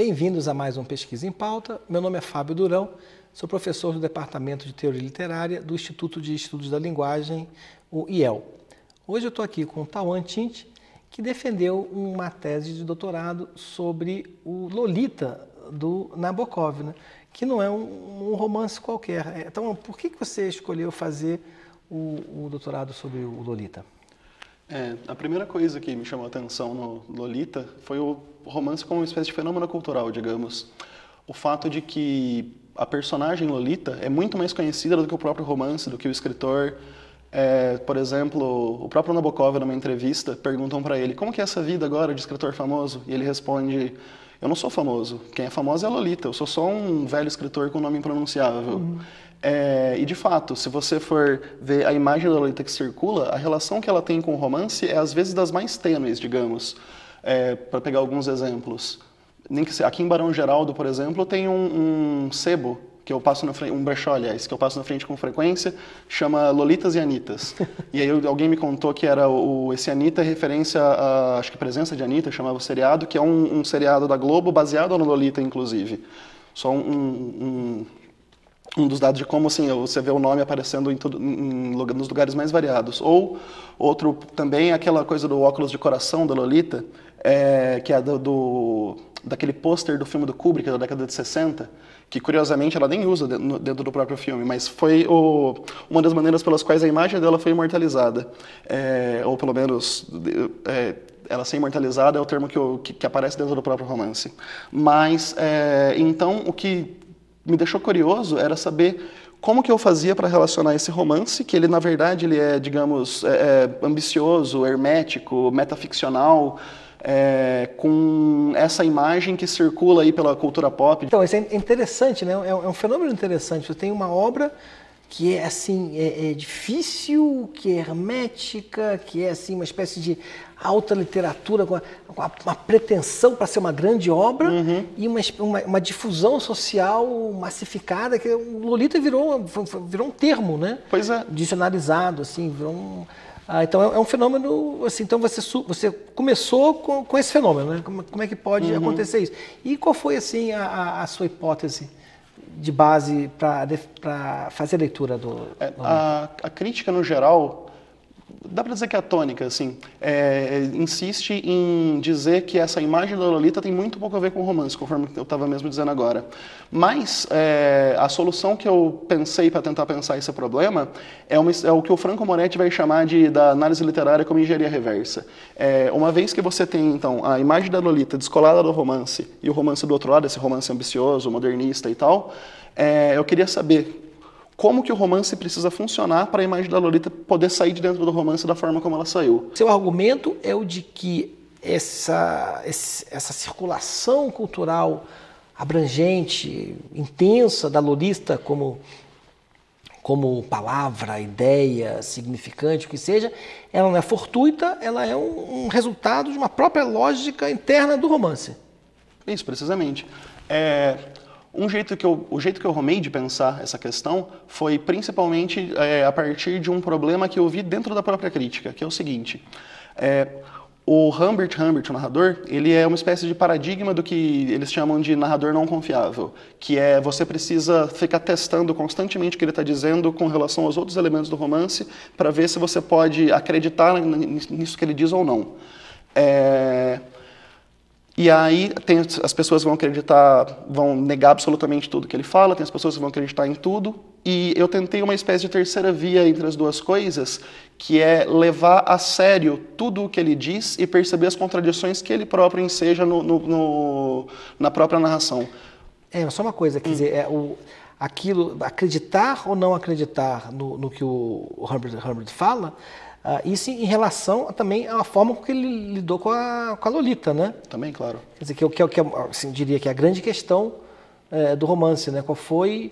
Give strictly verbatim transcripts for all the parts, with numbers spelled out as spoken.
Bem-vindos a mais um Pesquisa em Pauta. Meu nome é Fábio Durão, sou professor do Departamento de Teoria Literária do Instituto de Estudos da Linguagem, o I E L. Hoje eu estou aqui com o Tawan Tinte, que defendeu uma tese de doutorado sobre o Lolita do Nabokov, né? Que não é um, um romance qualquer. Então, por que, que você escolheu fazer o, o doutorado sobre o Lolita? É, a primeira coisa que me chamou a atenção no Lolita foi o romance como uma espécie de fenômeno cultural, digamos. O fato de que a personagem Lolita é muito mais conhecida do que o próprio romance, do que o escritor. É, por exemplo, o próprio Nabokov, numa entrevista, perguntam para ele como que é essa vida agora de escritor famoso? E ele responde, eu não sou famoso, quem é famoso é a Lolita, eu sou só um velho escritor com nome impronunciável. Uhum. É, e de fato, se você for ver a imagem da Lolita que circula, a relação que ela tem com o romance é às vezes das mais tênues, digamos. É, para pegar alguns exemplos. Nem que, aqui em Barão Geraldo, por exemplo, tem um, um sebo, que eu passo na frente, um brechó, aliás, que eu passo na frente com frequência, chama Lolitas e Anitas. E aí alguém me contou que era o, esse Anita é referência a, acho que Presença de Anita, chamava o seriado, que é um, um seriado da Globo baseado no Lolita, inclusive. Só um... um um dos dados de como assim, você vê o nome aparecendo em tudo, em, nos lugares mais variados. Ou outro também, aquela coisa do óculos de coração da Lolita, é, que é do, do, daquele pôster do filme do Kubrick, da década de sessenta, que curiosamente ela nem usa dentro, dentro do próprio filme, mas foi o, uma das maneiras pelas quais a imagem dela foi imortalizada. É, ou pelo menos... É, ela ser imortalizada é o termo que, que, que aparece dentro do próprio romance. Mas, é, então, o que me deixou curioso era saber como que eu fazia para relacionar esse romance, que ele, na verdade, ele é, digamos, é, é, ambicioso, hermético, metaficcional, é, com essa imagem que circula aí pela cultura pop. Então, isso é interessante, né? É um fenômeno interessante. Você tem uma obra que é assim, é, é difícil, que é hermética, que é assim uma espécie de alta literatura com, a, com a, uma pretensão para ser uma grande obra, uhum. E uma, uma, uma difusão social massificada, que o Lolita virou, virou um termo, né? Pois é. Dicionarizado, assim, virou um... Ah, então é, é um fenômeno, assim, então você, você começou com, com esse fenômeno, né? Como, como é que pode uhum. acontecer isso? E qual foi, assim, a, a, a sua hipótese de base para fazer a leitura do... É, a, a crítica, no geral, dá para dizer que é tônica, assim, é, insiste em dizer que essa imagem da Lolita tem muito pouco a ver com o romance, conforme eu estava mesmo dizendo agora. Mas é, a solução que eu pensei para tentar pensar esse problema é, uma, é o que o Franco Moretti vai chamar de, da análise literária como engenharia reversa. É, uma vez que você tem, então, a imagem da Lolita descolada do romance e o romance do outro lado, esse romance ambicioso, modernista e tal, é, eu queria saber como que o romance precisa funcionar para a imagem da Lolita poder sair de dentro do romance da forma como ela saiu. Seu argumento é o de que essa, essa circulação cultural abrangente, intensa da Lolita como, como palavra, ideia, significante, o que seja, ela não é fortuita, ela é um, um resultado de uma própria lógica interna do romance. Isso, precisamente. É... Um jeito que eu, o jeito que eu arrumei de pensar essa questão foi principalmente é, a partir de um problema que eu vi dentro da própria crítica, que é o seguinte. É, o Humbert Humbert, o narrador, ele é uma espécie de paradigma do que eles chamam de narrador não confiável, que é você precisa ficar testando constantemente o que ele está dizendo com relação aos outros elementos do romance para ver se você pode acreditar nisso que ele diz ou não. É... E aí tem, as pessoas vão acreditar, vão negar absolutamente tudo que ele fala, tem as pessoas que vão acreditar em tudo, e eu tentei uma espécie de terceira via entre as duas coisas, que é levar a sério tudo o que ele diz e perceber as contradições que ele próprio enseja no, no, no, na própria narração. É, só uma coisa, quer hum. dizer, é, o, aquilo, acreditar ou não acreditar no, no que o, o Humbert, Humbert fala, Uh, isso em relação também à forma com que ele lidou com a, com a Lolita, né? Também, claro. Quer dizer, que eu, que eu, que eu assim, diria que é a grande questão é, do romance, né? Qual foi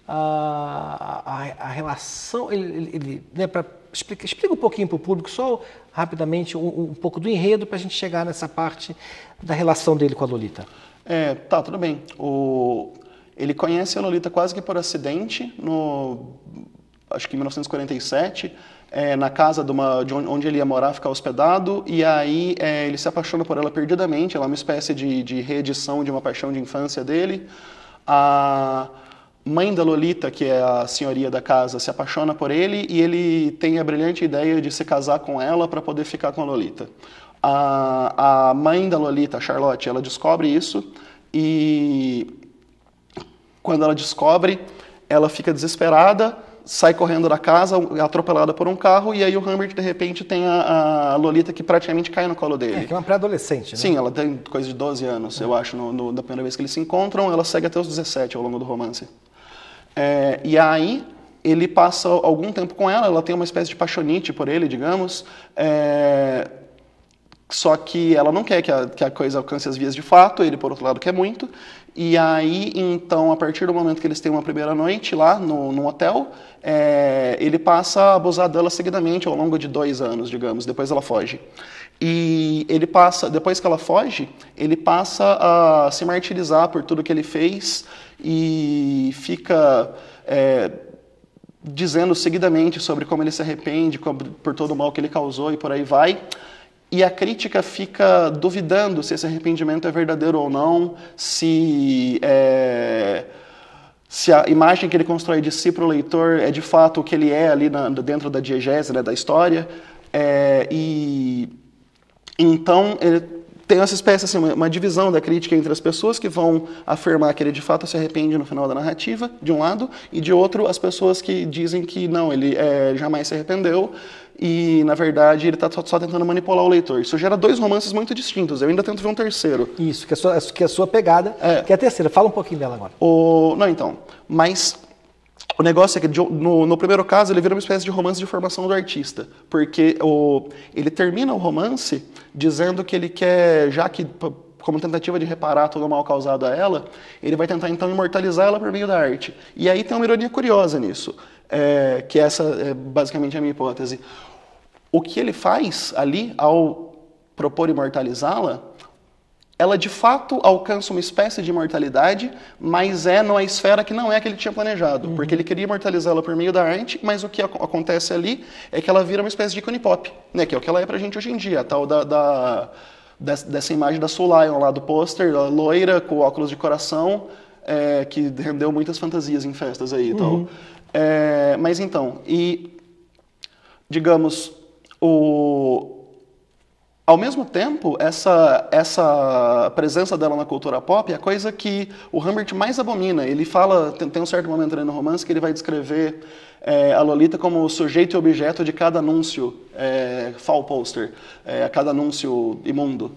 a, a, a relação... Ele, ele, né, pra, explica, explica um pouquinho para o público, só rapidamente, um, um pouco do enredo para a gente chegar nessa parte da relação dele com a Lolita. É, tá, tudo bem. O, ele conhece a Lolita quase que por acidente no... acho que em mil novecentos e quarenta e sete, é, na casa de, uma, de onde ele ia morar, ficar hospedado, e aí é, ele se apaixona por ela perdidamente, ela é uma espécie de, de reedição de uma paixão de infância dele. A mãe da Lolita, que é a senhoria da casa, se apaixona por ele e ele tem a brilhante ideia de se casar com ela para poder ficar com a Lolita. A, a mãe da Lolita, a Charlotte, ela descobre isso e quando ela descobre, ela fica desesperada, sai correndo da casa, é atropelada por um carro, e aí o Humbert, de repente, tem a, a Lolita que praticamente cai no colo dele. É, que é uma pré-adolescente, né? Sim, ela tem coisa de doze anos, é. eu acho, no, no, da primeira vez que eles se encontram, ela segue até os dezessete ao longo do romance. É, e aí, ele passa algum tempo com ela, ela tem uma espécie de paixonite por ele, digamos, é, só que ela não quer que a, que a coisa alcance as vias de fato, ele, por outro lado, quer muito. E aí, então, a partir do momento que eles têm uma primeira noite lá no, no hotel, é, ele passa a abusar dela seguidamente ao longo de dois anos, digamos, depois ela foge. E ele passa, depois que ela foge, ele passa a se martirizar por tudo que ele fez e fica é, dizendo seguidamente sobre como ele se arrepende por todo o mal que ele causou e por aí vai. E a crítica fica duvidando se esse arrependimento é verdadeiro ou não, se, é, se a imagem que ele constrói de si para o leitor é de fato o que ele é ali na, dentro da diegese, né, da história. É, e então ele tem essa espécie, assim, uma, uma divisão da crítica entre as pessoas que vão afirmar que ele de fato se arrepende no final da narrativa, de um lado, e de outro as pessoas que dizem que não, ele é, jamais se arrependeu, e, na verdade, ele está só tentando manipular o leitor. Isso gera dois romances muito distintos. Eu ainda tento ver um terceiro. Isso, que é a sua, que é a sua pegada, é. que é a terceira. Fala um pouquinho dela agora. O... Não, então. Mas o negócio é que, no, no primeiro caso, ele vira uma espécie de romance de formação do artista. Porque o... ele termina o romance dizendo que ele quer, já que, como tentativa de reparar todo o mal causado a ela, ele vai tentar, então, imortalizar ela por meio da arte. E aí tem uma ironia curiosa nisso. É, que essa é basicamente a minha hipótese. O que ele faz ali, ao propor imortalizá-la, ela de fato alcança uma espécie de imortalidade, mas é numa esfera que não é a que ele tinha planejado, uhum. porque ele queria imortalizá-la por meio da arte, mas o que ac acontece ali é que ela vira uma espécie de ícone pop, né, que é o que ela é pra gente hoje em dia, a tal da, da, dessa imagem da Sue Lyon lá do pôster, loira, com óculos de coração, é, que rendeu muitas fantasias em festas aí e uhum. tal. É, mas então, e digamos, o, ao mesmo tempo, essa, essa presença dela na cultura pop é a coisa que o Humbert mais abomina. Ele fala, tem, tem um certo momento ali no romance que ele vai descrever é, a Lolita como o sujeito e objeto de cada anúncio é, foul poster, é, cada anúncio imundo.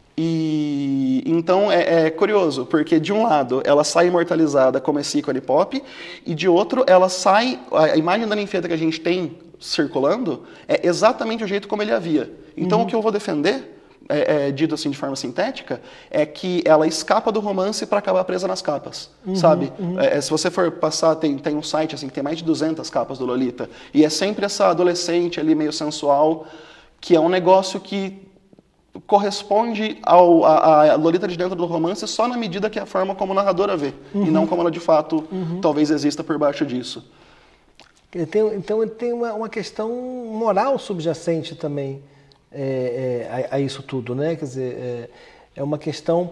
E então é, é curioso, porque de um lado ela sai imortalizada como esse ícone pop, e de outro ela sai, a imagem da ninfeta que a gente tem circulando é exatamente o jeito como ele havia. Então uhum. o que eu vou defender, é, é, dito assim de forma sintética, é que ela escapa do romance para acabar presa nas capas, uhum, sabe? Uhum. É, se você for passar, tem, tem um site assim que tem mais de duzentas capas do Lolita, e é sempre essa adolescente ali meio sensual, que é um negócio que corresponde ao, a, a Lolita de dentro do romance só na medida que é a forma como a narradora vê, uhum. e não como ela de fato uhum. talvez exista por baixo disso. Tem, então tem uma, uma questão moral subjacente também é, é, a, a isso tudo, né? Quer dizer, é, é uma questão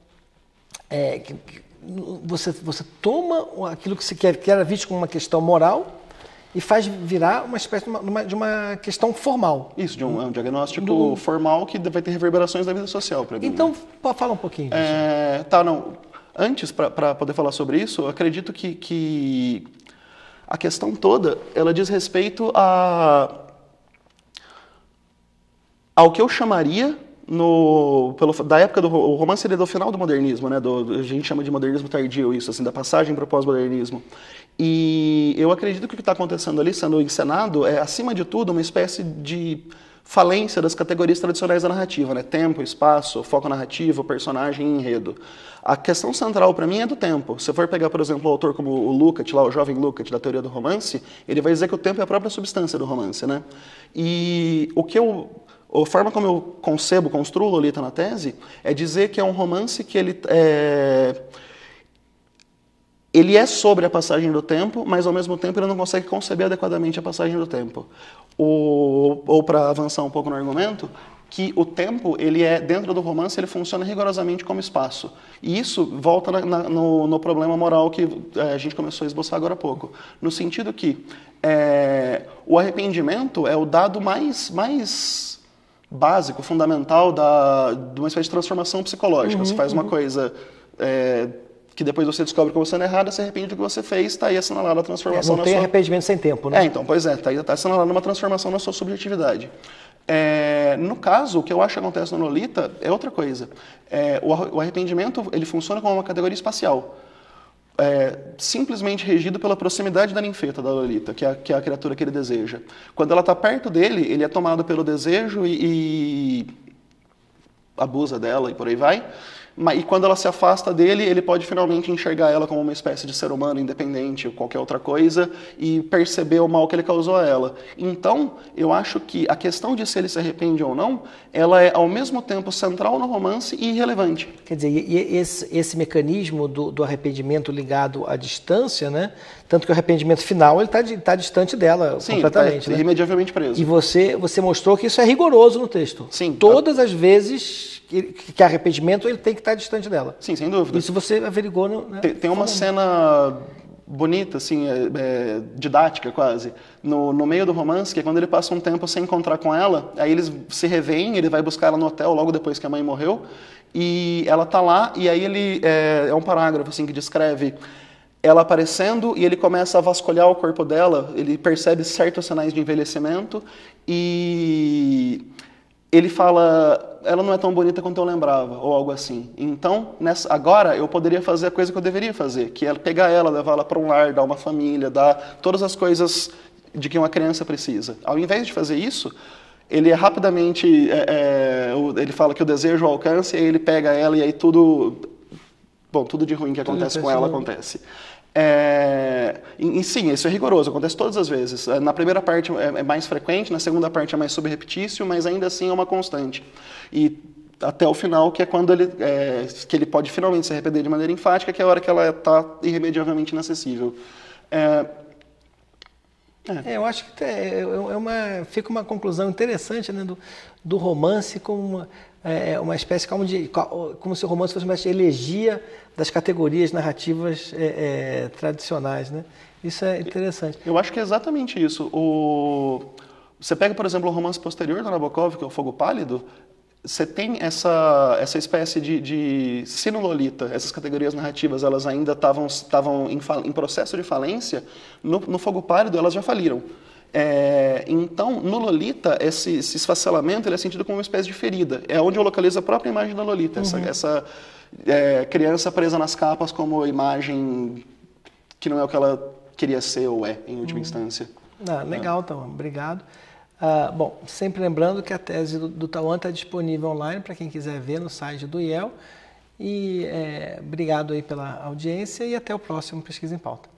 é, que, que você, você toma aquilo que, se quer, que era visto como uma questão moral e faz virar uma espécie de uma, de uma questão formal. Isso, de um, um diagnóstico Do... formal que vai ter reverberações da vida social para mim. Então, né? Fala um pouquinho disso. É, tá, não. Antes, para poder falar sobre isso, eu acredito que, que a questão toda, ela diz respeito a, ao que eu chamaria, no, pelo, da época do o romance, ele é do final do modernismo, né? Do, a gente chama de modernismo tardio, isso, assim, da passagem para o pós-modernismo. E eu acredito que o que está acontecendo ali, sendo encenado, é, acima de tudo, uma espécie de falência das categorias tradicionais da narrativa, né? Tempo, espaço, foco narrativo, personagem e enredo. A questão central para mim é do tempo. Se for pegar, por exemplo, um autor como o Lukács, lá, o jovem Lukács, da teoria do romance, ele vai dizer que o tempo é a própria substância do romance, né? E o que eu... A forma como eu concebo, construo Lolita na tese, é dizer que é um romance que ele... É, ele é sobre a passagem do tempo, mas ao mesmo tempo ele não consegue conceber adequadamente a passagem do tempo. Ou, ou para avançar um pouco no argumento, que o tempo, ele é, dentro do romance, ele funciona rigorosamente como espaço. E isso volta na, na, no, no problema moral que é, a gente começou a esboçar agora há pouco. No sentido que é, o arrependimento é o dado mais, mais básico, fundamental da, de uma espécie de transformação psicológica. Uhum, você faz uma uhum. coisa... É, que depois você descobre que você não é errado, você arrepende do que você fez, está aí assinalada a transformação é, não na tem sua... arrependimento sem tempo, né? É, então, pois é, está aí tá assinalada uma transformação na sua subjetividade. É, no caso, o que eu acho que acontece no Lolita é outra coisa. É, o arrependimento, ele funciona como uma categoria espacial. É, simplesmente regido pela proximidade da ninfeta, da Lolita, que é, a, que é a criatura que ele deseja. Quando ela está perto dele, ele é tomado pelo desejo e, e abusa dela e por aí vai. E quando ela se afasta dele, ele pode finalmente enxergar ela como uma espécie de ser humano independente ou qualquer outra coisa e perceber o mal que ele causou a ela. Então, eu acho que a questão de se ele se arrepende ou não, ela é ao mesmo tempo central no romance e irrelevante. Quer dizer, e esse, esse mecanismo do, do arrependimento ligado à distância, né? Tanto que o arrependimento final ele está tá distante dela Sim, completamente. Tá né? irremediavelmente preso. E você, você mostrou que isso é rigoroso no texto. Sim. Todas as vezes que, que arrependimento ele tem que estar distante dela. Sim, sem dúvida. Isso você averigou no... Né? Tem, tem uma cena bonita, assim, é, é, didática quase, no, no meio do romance, que é quando ele passa um tempo sem encontrar com ela, aí eles se revêem, ele vai buscar ela no hotel logo depois que a mãe morreu, e ela tá lá, e aí ele, é, é um parágrafo assim que descreve ela aparecendo e ele começa a vasculhar o corpo dela, ele percebe certos sinais de envelhecimento e ele fala, ela não é tão bonita quanto eu lembrava, ou algo assim. Então, nessa, agora eu poderia fazer a coisa que eu deveria fazer, que é pegar ela, levar ela para um lar, dar uma família, dar todas as coisas de que uma criança precisa. Ao invés de fazer isso, ele é rapidamente, é, é, ele fala que o desejo alcança, e aí ele pega ela e aí tudo, bom, tudo de ruim que acontece com ela acontece. É, e, e sim, isso é rigoroso, acontece todas as vezes. Na primeira parte é, é mais frequente, na segunda parte é mais subrepetício, mas ainda assim é uma constante. E até o final, que é quando ele, é, que ele pode finalmente se arrepender de maneira enfática, que é a hora que ela está irremediavelmente inacessível. É, é. É, eu acho que é, é uma, fica uma conclusão interessante, né, do, do romance como uma, é, uma espécie como, de, como se o romance fosse uma espécie de elegia das categorias narrativas é, é, tradicionais, né? Isso é interessante. Eu acho que é exatamente isso. O... Você pega, por exemplo, o romance posterior do Nabokov, que é o Fogo Pálido, você tem essa, essa espécie de, de... Se no Lolita, essas categorias narrativas elas ainda estavam em, em processo de falência, no, no Fogo Pálido elas já faliram. É, então, no Lolita, esse, esse esfacelamento ele é sentido como uma espécie de ferida. É onde eu localizo a própria imagem da Lolita, uhum. essa... essa É, criança presa nas capas como imagem que não é o que ela queria ser ou é, em última hum. instância. Ah, legal, então, obrigado. Ah, bom, sempre lembrando que a tese do, do Tauan está disponível online para quem quiser ver no site do I E L. E é, obrigado aí pela audiência e até o próximo Pesquisa em Pauta.